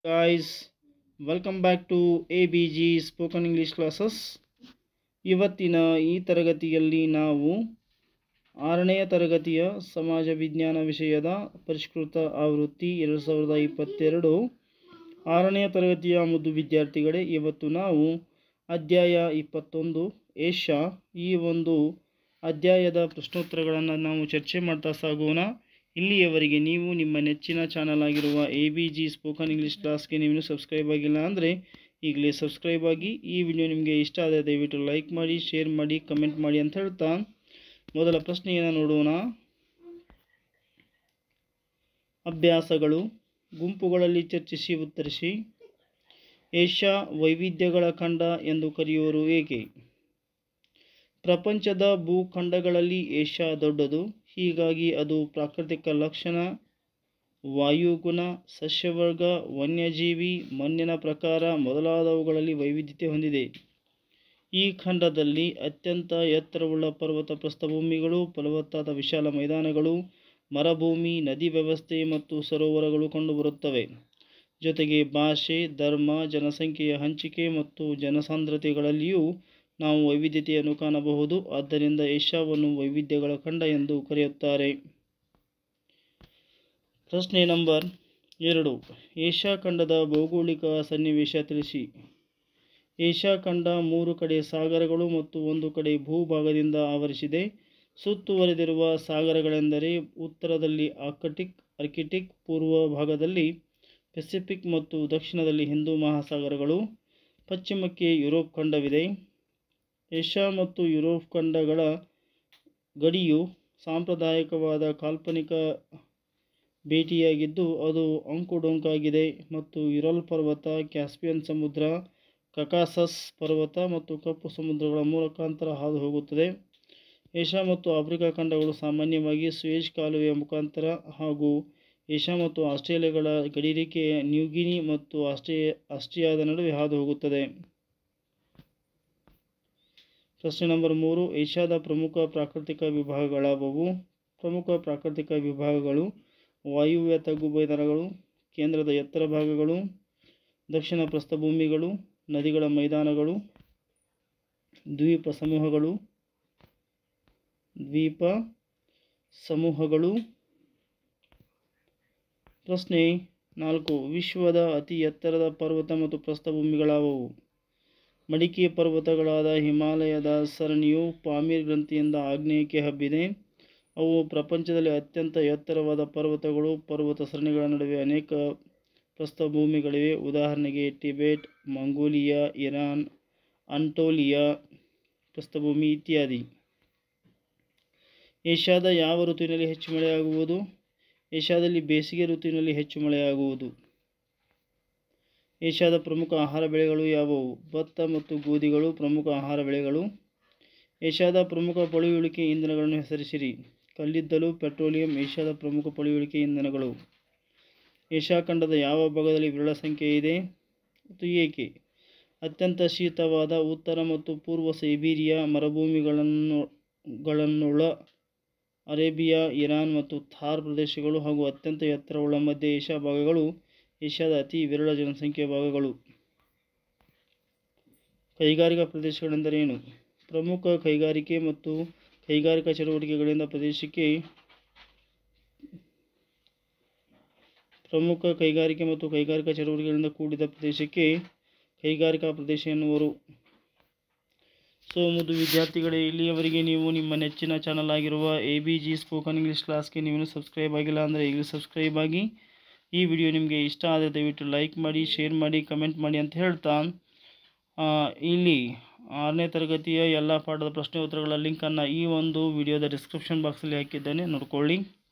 Guys, welcome back to ABG Spoken English Classes. ಇವತ್ತಿನ ಈ ತರಗತಿಯಲ್ಲಿ ನಾವು 6ನೇ ತರಗತಿಯ ಸಮಾಜ ವಿಜ್ಞಾನ ವಿಷಯದ ಪರಿಷ್ಕೃತ ಆವೃತ್ತಿ 2022 6ನೇ ತರಗತಿಯ ಮುದ್ದು ವಿದ್ಯಾರ್ಥಿಗಳೇ, ಇವತ್ತು ನಾವು ಅಧ್ಯಾಯ 21 ಏಷ್ಯಾ ಈ ಒಂದು ಅಧ್ಯಾಯದ ಪ್ರಶ್ನೋತ್ತರಗಳನ್ನು ನಾವು ಚರ್ಚೆ ಮಾಡ್ತಾ ಸಾಗೋಣ. ಇಲ್ಲಿಯವರೆಗೆ ನೀವು ನಿಮ್ಮ ನೆಚ್ಚಿನ ಚಾನಲ್ ಆಗಿರುವ ABG ಸ್ಪೋಕನ್ ಇಂಗ್ಲೀಷ್ ಕ್ಲಾಸ್ಗೆ ನೀವು ಸಬ್ಸ್ಕ್ರೈಬ್ ಆಗಿಲ್ಲ ಅಂದರೆ ಈಗಲೇ ಸಬ್ಸ್ಕ್ರೈಬ್ ಆಗಿ. ಈ ವಿಡಿಯೋ ನಿಮಗೆ ಇಷ್ಟ ಆದರೆ ದಯವಿಟ್ಟು ಲೈಕ್ ಮಾಡಿ, ಶೇರ್ ಮಾಡಿ, ಕಮೆಂಟ್ ಮಾಡಿ ಅಂತ ಹೇಳ್ತಾ ಮೊದಲ ಪ್ರಶ್ನೆಯನ್ನು ನೋಡೋಣ. ಅಭ್ಯಾಸಗಳು. ಗುಂಪುಗಳಲ್ಲಿ ಚರ್ಚಿಸಿ ಉತ್ತರಿಸಿ. ಏಷ್ಯಾ ವೈವಿಧ್ಯಗಳ ಖಂಡ ಎಂದು ಕರೆಯುವರು ಏಕೆ? ಪ್ರಪಂಚದ ಭೂಖಂಡಗಳಲ್ಲಿ ಏಷ್ಯಾ ದೊಡ್ಡದು, ಹೀಗಾಗಿ ಅದು ಪ್ರಾಕೃತಿಕ ಲಕ್ಷಣ, ವಾಯುಗುಣ, ಸಸ್ಯವರ್ಗ, ವನ್ಯಜೀವಿ, ಮಣ್ಣಿನ ಪ್ರಕಾರ ಮೊದಲಾದವುಗಳಲ್ಲಿ ವೈವಿಧ್ಯತೆ ಹೊಂದಿದೆ. ಈ ಖಂಡದಲ್ಲಿ ಅತ್ಯಂತ ಎತ್ತರವುಳ್ಳ ಪರ್ವತ ಪ್ರಸ್ಥಭೂಮಿಗಳು, ಫಲವತ್ತಾದ ವಿಶಾಲ ಮೈದಾನಗಳು, ಮರುಭೂಮಿ, ನದಿ ವ್ಯವಸ್ಥೆ ಮತ್ತು ಸರೋವರಗಳು ಕಂಡುಬರುತ್ತವೆ. ಜೊತೆಗೆ ಭಾಷೆ, ಧರ್ಮ, ಜನಸಂಖ್ಯೆಯ ಹಂಚಿಕೆ ಮತ್ತು ಜನಸಾಂದ್ರತೆಗಳಲ್ಲಿಯೂ ನಾವು ವೈವಿಧ್ಯತೆಯನ್ನು ಕಾಣಬಹುದು. ಆದ್ದರಿಂದ ಏಷ್ಯಾವನ್ನು ವೈವಿಧ್ಯಗಳ ಖಂಡ ಎಂದು ಕರೆಯುತ್ತಾರೆ. ಪ್ರಶ್ನೆ ನಂಬರ್ 2. ಏಷ್ಯಾ ಖಂಡದ ಭೌಗೋಳಿಕ ಸನ್ನಿವೇಶ ತಿಳಿಸಿ. ಏಷ್ಯಾ ಖಂಡ 3 ಕಡೆ ಸಾಗರಗಳು ಮತ್ತು 1 ಕಡೆ ಭೂಭಾಗದಿಂದ ಆವರಿಸಿದೆ. ಸುತ್ತುವರೆದಿರುವ ಸಾಗರಗಳೆಂದರೆ ಉತ್ತರದಲ್ಲಿ ಆರ್ಕಿಟಿಕ್, ಪೂರ್ವ ಭಾಗದಲ್ಲಿ ಪೆಸಿಫಿಕ್ ಮತ್ತು ದಕ್ಷಿಣದಲ್ಲಿ ಹಿಂದೂ ಮಹಾಸಾಗರಗಳು. ಪಶ್ಚಿಮಕ್ಕೆ ಯುರೋಪ್ ಖಂಡವಿದೆ. ಏಷ್ಯಾ ಮತ್ತು ಯುರೋಪ್ ಖಂಡಗಳ ಗಡಿಯು ಸಾಂಪ್ರದಾಯಿಕವಾದ ಕಾಲ್ಪನಿಕ ಭೇಟಿಯಾಗಿದ್ದು ಅದು ಅಂಕುಡೊಂಕಾಗಿದೆ ಮತ್ತು ಯುರಲ್ ಪರ್ವತ, ಕ್ಯಾಸ್ಪಿಯನ್ ಸಮುದ್ರ, ಕಕಾಸಸ್ ಪರ್ವತ ಮತ್ತು ಕಪ್ಪು ಸಮುದ್ರಗಳ ಮೂಲಕಾಂತರ ಹಾದು ಹೋಗುತ್ತದೆ. ಏಷ್ಯಾ ಮತ್ತು ಆಫ್ರಿಕಾ ಖಂಡಗಳು ಸಾಮಾನ್ಯವಾಗಿ ಸೂಯೆಜ್ ಕಾಲುವೆಯ ಮುಖಾಂತರ ಹಾಗೂ ಏಷ್ಯಾ ಮತ್ತು ಆಸ್ಟ್ರೇಲಿಯಾಗಳ ಗಡಿರೇಖೆ ನ್ಯೂಗಿನಿ ಮತ್ತು ಆಸ್ಟ್ರಿಯಾದ ನಡುವೆ ಹಾದು ಹೋಗುತ್ತದೆ. ಪ್ರಶ್ನೆ ನಂಬರ್ 3. ಏಷ್ಯಾದ ಪ್ರಮುಖ ಪ್ರಾಕೃತಿಕ ವಿಭಾಗಗಳಾವುವು? ಪ್ರಮುಖ ಪ್ರಾಕೃತಿಕ ವಿಭಾಗಗಳು ವಾಯುವ್ಯ ತಗ್ಗು ಮೈದಾನಗಳು, ಕೇಂದ್ರದ ಎತ್ತರ ಭಾಗಗಳು, ದಕ್ಷಿಣ ಪ್ರಸ್ಥಭೂಮಿಗಳು, ನದಿಗಳ ಮೈದಾನಗಳು, ದ್ವೀಪ ಸಮೂಹಗಳು. ಪ್ರಶ್ನೆ 4. ವಿಶ್ವದ ಅತಿ ಎತ್ತರದ ಪರ್ವತ ಮತ್ತು ಪ್ರಸ್ಥಭೂಮಿಗಳಾವುವು? ಮಡಿಕೆ ಪರ್ವತಗಳಾದ ಹಿಮಾಲಯದ ಸರಣಿಯು ಪಾಮೀರ್ ಗ್ರಂಥಿಯಿಂದ ಆಗ್ನೇಯಕ್ಕೆ ಹಬ್ಬಿದೆ. ಅವು ಪ್ರಪಂಚದಲ್ಲಿ ಅತ್ಯಂತ ಎತ್ತರವಾದ ಪರ್ವತಗಳು. ಪರ್ವತ ಸರಣಿಗಳ ನಡುವೆ ಅನೇಕ ಪ್ರಸ್ಥಭೂಮಿಗಳಿವೆ. ಉದಾಹರಣೆಗೆ ಟಿಬೆಟ್, ಮಂಗೋಲಿಯಾ, ಇರಾನ್, ಅಂಟೋಲಿಯಾ ಪ್ರಸ್ಥಭೂಮಿ ಇತ್ಯಾದಿ. ಏಷ್ಯಾದ ಯಾವ ಋತುವಿನಲ್ಲಿ ಹೆಚ್ಚು ಮಳೆಯಾಗುವುದು? ಏಷ್ಯಾದಲ್ಲಿ ಬೇಸಿಗೆ ಋತುವಿನಲ್ಲಿ ಹೆಚ್ಚು ಮಳೆಯಾಗುವುದು. ಏಷ್ಯಾದ ಪ್ರಮುಖ ಆಹಾರ ಬೆಳೆಗಳು ಯಾವುವು? ಭತ್ತ ಮತ್ತು ಗೋಧಿಗಳು ಪ್ರಮುಖ ಆಹಾರ ಬೆಳೆಗಳು. ಏಷ್ಯಾದ ಪ್ರಮುಖ ಪಳೆಯುಳಿಕೆ ಇಂಧನಗಳನ್ನು ಹೆಸರಿಸಿರಿ. ಕಲ್ಲಿದ್ದಲು, ಪೆಟ್ರೋಲಿಯಂ ಏಷ್ಯಾದ ಪ್ರಮುಖ ಪಳೆಯುಳಿಕೆ ಇಂಧನಗಳು. ಏಷ್ಯಾ ಖಂಡದ ಯಾವ ಭಾಗದಲ್ಲಿ ವಿರಳ ಸಂಖ್ಯೆ ಇದೆ ಮತ್ತು ಏಕೆ? ಅತ್ಯಂತ ಶೀತವಾದ ಉತ್ತರ ಮತ್ತು ಪೂರ್ವ ಸೈಬೀರಿಯಾ ಮರುಭೂಮಿಗಳನ್ನುಳ್ಳ ಅರೇಬಿಯಾ, ಇರಾನ್ ಮತ್ತು ಥಾರ್ ಪ್ರದೇಶಗಳು ಹಾಗೂ ಅತ್ಯಂತ ಎತ್ತರವುಳ್ಳ ಮಧ್ಯ ಏಷ್ಯಾ ಭಾಗಗಳು ಏಷ್ಯಾದ ಅತಿ ವಿರಳ ಜನಸಂಖ್ಯೆಯ ಭಾಗಗಳು. ಕೈಗಾರಿಕಾ ಪ್ರದೇಶಗಳೆಂದರೇನು? ಪ್ರಮುಖ ಕೈಗಾರಿಕೆ ಮತ್ತು ಕೈಗಾರಿಕಾ ಚಟುವಟಿಕೆಗಳಿಂದ ಕೂಡಿದ ಪ್ರದೇಶಕ್ಕೆ ಕೈಗಾರಿಕಾ ಪ್ರದೇಶ ಎನ್ನುವರು. ಸೊ ಮುದ್ದು ವಿದ್ಯಾರ್ಥಿಗಳೇ, ಇಲ್ಲಿಯವರೆಗೆ ನೀವು ನಿಮ್ಮ ನೆಚ್ಚಿನ ಚಾನಲ್ ಆಗಿರುವ ABG ಸ್ಪೋಕನ್ ಇಂಗ್ಲೀಷ್ ಕ್ಲಾಸ್ಗೆ ನೀವು ಸಬ್ಸ್ಕ್ರೈಬ್ ಆಗಿಲ್ಲ ಅಂದರೆ ಈಗಲೇ ಸಬ್ಸ್ಕ್ರೈಬ್ ಆಗಿ. ಈ ವಿಡಿಯೋ ನಿಮಗೆ ಇಷ್ಟ ಆದರೆ ದಯವಿಟ್ಟು ಲೈಕ್ ಮಾಡಿ, ಶೇರ್ ಮಾಡಿ, ಕಮೆಂಟ್ ಮಾಡಿ ಅಂತ ಹೇಳ್ತಾ ಇಲ್ಲಿ 6ನೇ ತರಗತಿಯ ಎಲ್ಲ ಪಾಠದ ಪ್ರಶ್ನೆ ಉತ್ತರಗಳ ಲಿಂಕನ್ನು ಈ ಒಂದು ವಿಡಿಯೋದ ಡಿಸ್ಕ್ರಿಪ್ಷನ್ ಬಾಕ್ಸಲ್ಲಿ ಹಾಕಿದ್ದೇನೆ, ನೋಡ್ಕೊಳ್ಳಿ.